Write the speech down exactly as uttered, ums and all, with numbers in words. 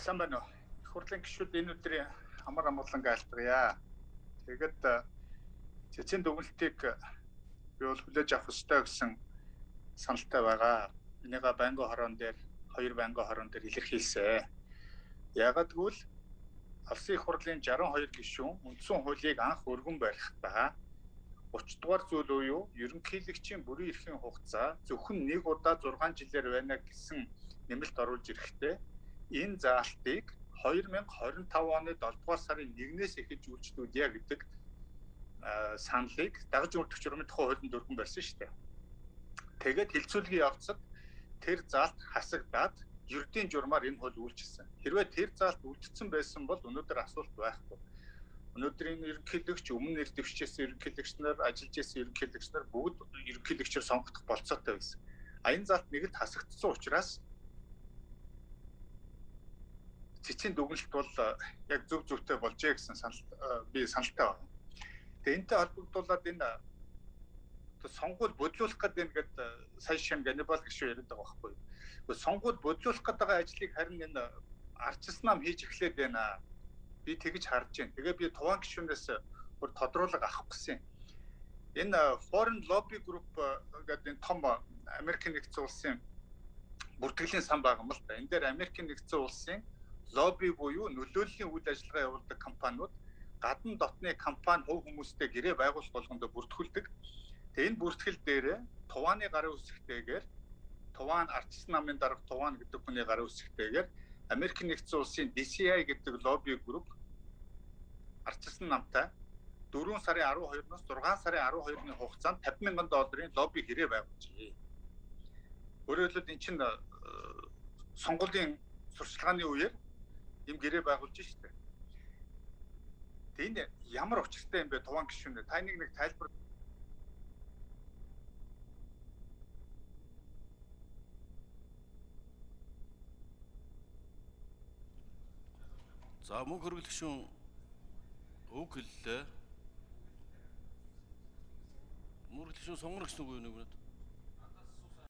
Сайн байна уу? Их хурлын гишүүд энэ өдрийн амар амгалан айлтгая. Тэгээд цэцэн дүгнэлтийг би бол хүлээж авах ёстой гэсэн саналтай байгаа. Энийгээ байнгын хорон дээр хоёр байнгын хорон дээр илэрхийлсэн. Яагад гэвэл Улсын их хурлын шестьдесят two гишүүн үндсэн хуулийг анх өргөн барихдаа thirty дугаар зүйл буюу ерөнхийлөгчийн бүрэн эрхийн хугацаа зөвхөн нэг удаа six жилээр байна гэсэн нэмэлт оруулж ирэхдээ энэ заалтыг two thousand twenty-five оны seven дугаар сарын one-ээс эхэлж үйлчлүүлье гэдэг саналыг дагаж өртөгч журмын тухай хуулинд өргөн барьсан шүү дээ. Тэгээд хилцүүлгийн явцад тэр заалт хасагдаад ердийн журмаар энэ хууль үйлчилсэн. Хэрвээ тэр заалт үлдсэн байсан бол өнөөдөр асуулт байхгүй. Өнөөдрийн ерөнхийлөгч, өмнө нэр дэвшижсэн ерөнхийлөгч нар, ажиллаж байсан ерөнхийлөгч нар бүгд ерөнхийлөгчөөр сонгогдох болцоотой байсан. А энэ заалт нэгэд хасагдсан учраас цэцэн дүгнэлт бол яг зөв зөвтэй болжээ гэсэн санал би саналтай байна. Тэгээ энэтэй холбогдуулаад энэ сонгуул бодлуулах гэдэг ингээд сая шин ганибал гişүү яриад байгаа байхгүй юу. Сонгуул бодлуулах гэдэг ажлыг харин энэ ардчилсан нам хийж эхлээд байна. Би тэгж харж байна. Тэгээ би туван гишүүнээс бүр тодруулга авах гэсэн. Энэ Foreign Lobby Group гэдэг энэ том Америкийн нэгдсэн улсын бүртгэлийн сан байгаа юм л да. Энэ дээр Америкийн нэгдсэн улсын лобби буюу нөлөөллийн үйл ажиллагаа явуулдаг компаниуд гадна дотны компани хөв хүмүүстэй гэрээ байгуулах болгондоо бүртгүүлдэг. Тэгээ энэ бүртгэл дээрээ тувааны гарын үсэгтэйгээр туваан ардчилсан намын дарга туваан гэдэг хүний гарын үсэгтэйгээр Америкийн нэгдсэн улсын D C I гэдэг лобби групп ардчилсан намтай four сарын twelve-ноос six сарын twelve-ны хугацаанд fifty мянган долларын лобби гэрээ байгуулжээ. Өөрөөр хэлбэл энэ чинь сонгуулийн сурчлагын үеэр юм гэрээ байгуулж штэ. Тэгээд ямар учиртай юм бэ туван гишүүнээ? Та нэг нэг тайлбар. За мөн хөргөл гишүүн үг хэллээ. Мөн хөргөл гишүүн сонгор гэсэн үг юу нэг үнэт?